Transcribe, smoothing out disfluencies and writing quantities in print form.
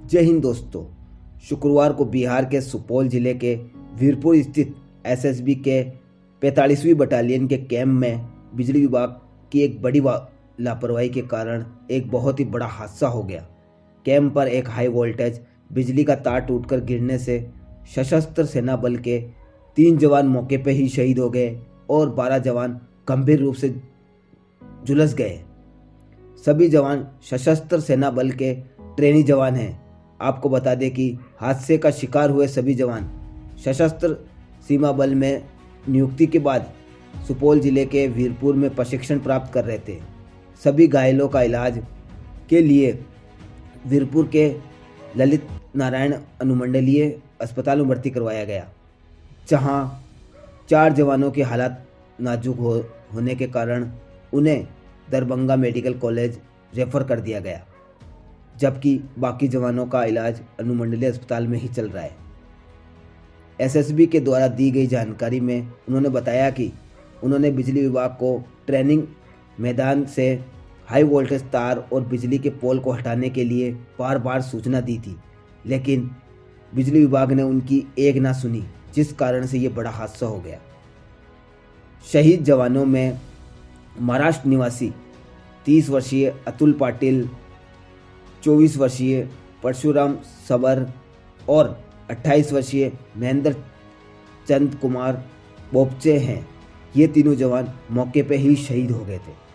जय हिंद दोस्तों। शुक्रवार को बिहार के सुपौल जिले के वीरपुर स्थित एसएसबी के 45वीं बटालियन के कैंप में बिजली विभाग की एक बड़ी लापरवाही के कारण एक बहुत ही बड़ा हादसा हो गया। कैंप पर एक हाई वोल्टेज बिजली का तार टूटकर गिरने से सशस्त्र सेना बल के 3 जवान मौके पर ही शहीद हो गए और 12 जवान गंभीर रूप से झुलस गए। सभी जवान सशस्त्र सेना बल के ट्रेनी जवान हैं। आपको बता दें कि हादसे का शिकार हुए सभी जवान सशस्त्र सीमा बल में नियुक्ति के बाद सुपौल जिले के वीरपुर में प्रशिक्षण प्राप्त कर रहे थे। सभी घायलों का इलाज के लिए वीरपुर के ललित नारायण अनुमंडलीय अस्पताल में भर्ती करवाया गया, जहां 4 जवानों की हालत नाजुक होने के कारण उन्हें दरभंगा मेडिकल कॉलेज रेफर कर दिया गया, जबकि बाकी जवानों का इलाज अनुमंडलीय अस्पताल में ही चल रहा है। एसएसबी के द्वारा दी गई जानकारी में उन्होंने बताया कि उन्होंने बिजली विभाग को ट्रेनिंग मैदान से हाई वोल्टेज तार और बिजली के पोल को हटाने के लिए बार बार सूचना दी थी, लेकिन बिजली विभाग ने उनकी एक ना सुनी, जिस कारण से ये बड़ा हादसा हो गया। शहीद जवानों में महाराष्ट्र निवासी 30 वर्षीय अतुल पाटिल, 24 वर्षीय परशुराम सबर और 28 वर्षीय महेंद्र चंद कुमार बोपचे हैं। ये तीनों जवान मौके पर ही शहीद हो गए थे।